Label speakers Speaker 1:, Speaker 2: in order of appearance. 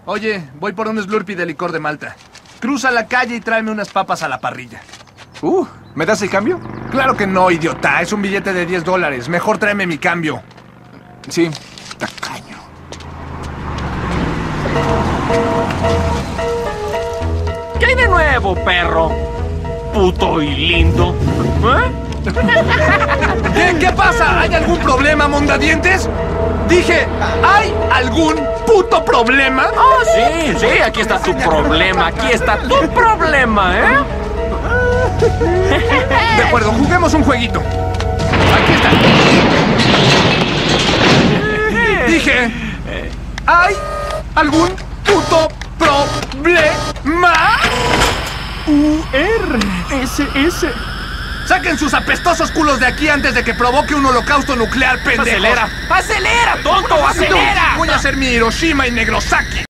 Speaker 1: Oye, voy por un Slurpee de licor de Malta. Cruza la calle y tráeme unas papas a la parrilla.
Speaker 2: ¿Me das el cambio?
Speaker 1: Claro que no, idiota. Es un billete de $10. Mejor tráeme mi cambio.
Speaker 2: Sí, tacaño.
Speaker 3: ¿Qué hay de nuevo, perro? Puto y lindo.
Speaker 1: ¿Qué pasa? ¿Hay algún problema, mondadientes? Dije, ¿hay algún puto problema?
Speaker 3: Oh, sí, aquí está tu problema. Aquí está tu problema, ¿eh?
Speaker 1: De acuerdo, juguemos un jueguito. Aquí está. Dije, ¿hay algún puto problema?
Speaker 3: U-R-S-S.
Speaker 1: Saquen sus apestosos culos de aquí antes de que provoque un holocausto nuclear, pendejos.
Speaker 3: ¡Acelera! ¡Acelera, tonto! ¡Acelera!
Speaker 1: Voy a hacer mi Hiroshima y Negrosaki.